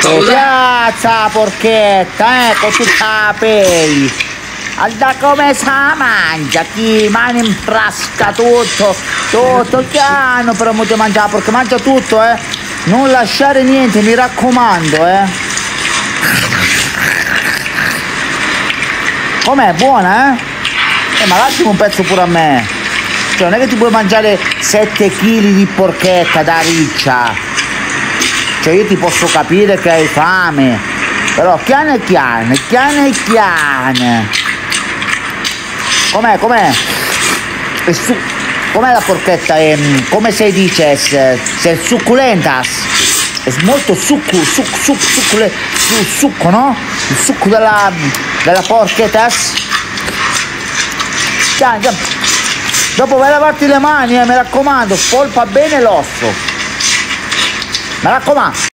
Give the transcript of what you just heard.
piazza la porchetta, con tutta la pelle. Guarda come si mangia, chi mani imprasca tutto piano, però mo ti mangiare perché mangia tutto, non lasciare niente, mi raccomando, Com'è, buona, ma lasciami un pezzo pure a me. Cioè, non è che ti puoi mangiare 7 kg di porchetta da riccia. Cioè, io ti posso capire che hai fame, però chiane. Com'è? Com'è la porchetta? Come si dice? Se succulentas. È molto succo, no? Il succo della porchetta. Dopo vai a lavarti le mani, mi raccomando, spolpa bene l'osso. Mi raccomando.